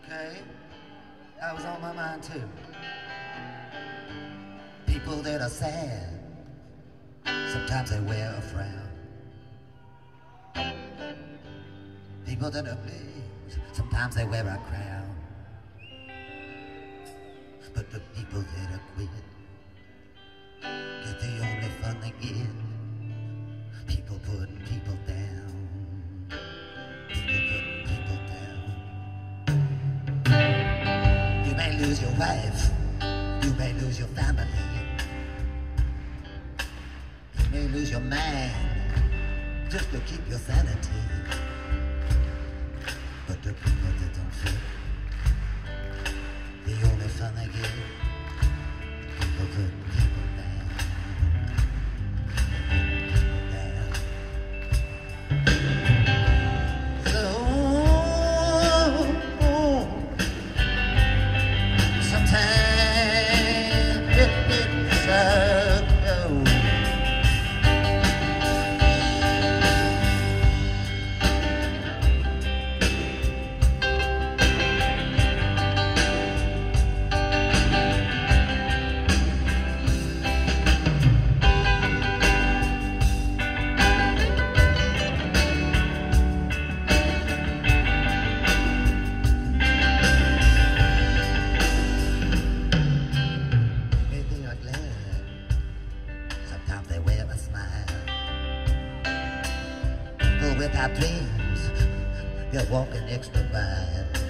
Okay, that was on my mind too. People that are sad, sometimes they wear a frown. People that are blues, sometimes they wear a crown. But the people that are quit get the only fun they get. People putting people down. People putting people down. You may lose your wife, you may lose your family, you may lose your man just to keep your sanity. But the people that don't fit, the only fun they get, people putting people down. So sometimes it's so cold. Without dreams, they're walking extra miles.